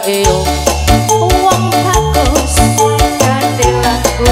eyo wong bagus kandelanku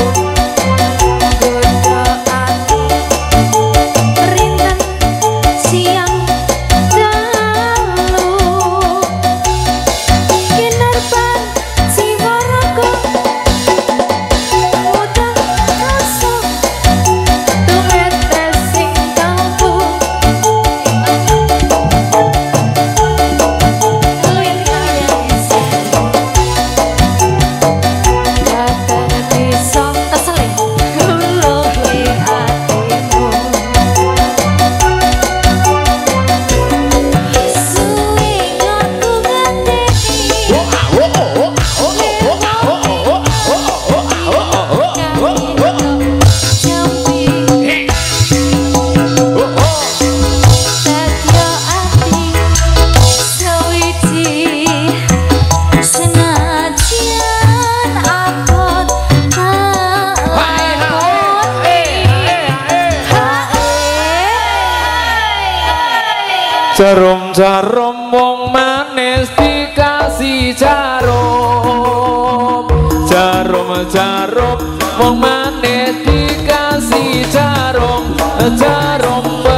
Jarum-jarum wong manis dikasih jarum. Jarum-jarum wong manis dikasih jarum. Jarum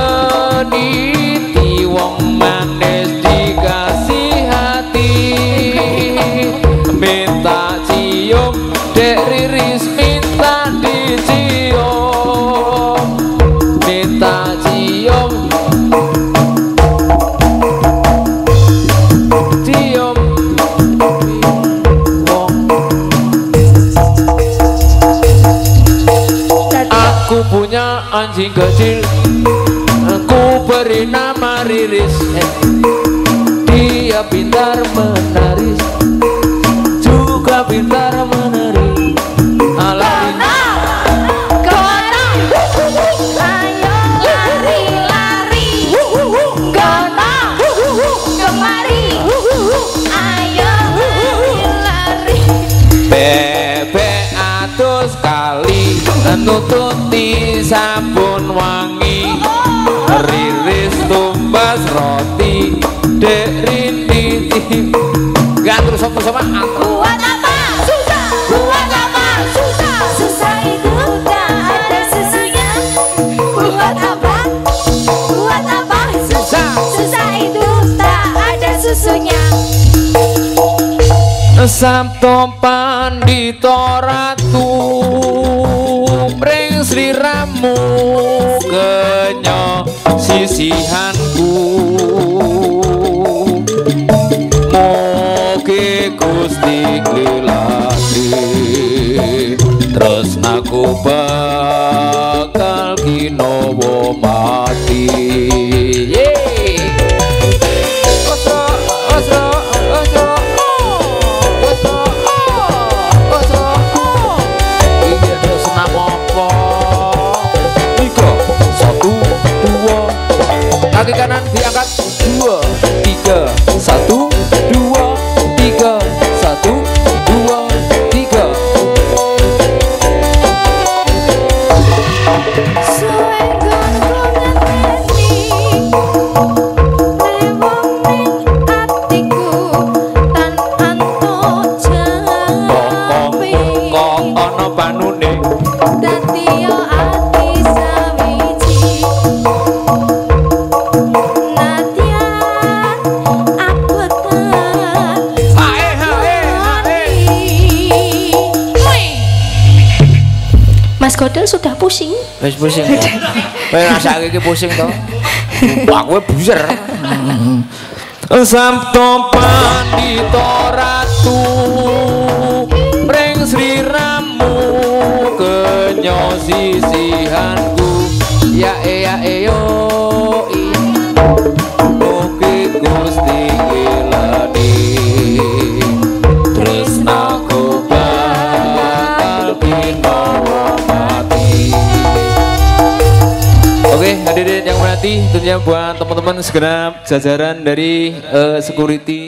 peniti wong manis dikasih hati. Minta cium dek Riris minta dicium. Minta cium aku punya anjing kecil, aku beri nama Riris. Dia pintar menaris, juga pintar menari. Alami Gono, ayo lari-lari. Gono, kemari, ayo lari-lari. Bebek atus kali nututi sabun wangi. Riris tumbas roti dek Rini. Gak terus sama Buat apa susah? Buat apa susah? Susah itu tak ada susunya. Buat apa? Buat apa susah? Susah itu tak ada susunya. Sabto pandito ratu pring sliramu kenya sisihanku. Moge Gusti nglilati tresnaku bakal kinowo mati. Kaki kanan diangkat 2, 3, 1, 2, 3, 1, 2, 3. Ono panune Dadi ati sawiji. Mas Godel sudah pusing. Wis pusing. Kowe ngrasake iki pusing to. Wah, kowe buser. Sabto pandito ratu pring sliramu kenya sisihanku. Ya yo Oke Gusti ilani tresnaku bakal kinowo mati. Oke hadirin yang berarti tentunya buat teman-teman segenap jajaran dari security